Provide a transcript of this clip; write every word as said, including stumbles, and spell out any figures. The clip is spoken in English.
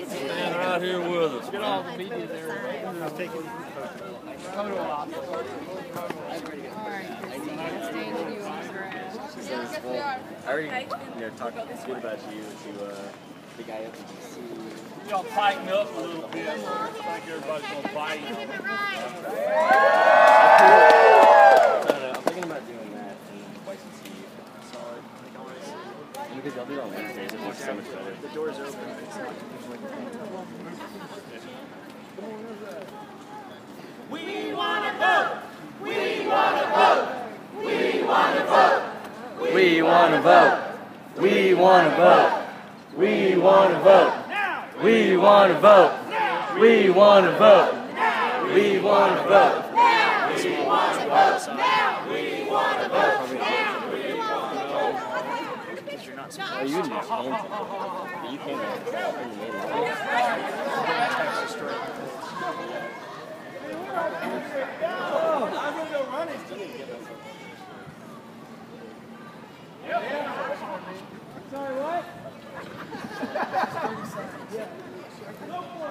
Stand right here with us. Get all the media there. I'll take it. Photo op. I already you know, talked good about you to uh, the guy up in D C. Y'all tighten up a little bit. I think everybody's going to bite. I'm thinking about doing that in Weiss and C. Solid. Because I'll do it on Wednesdays. It looks so much better. The door's open. We want to vote! We want to vote! We want to vote! We want to vote. We want to vote. We want to vote. We want to vote. We want to vote. We want to vote. We want to vote! Now! We want to vote! Now! Oh, you can do Hampton. But you can't do Sorry, what?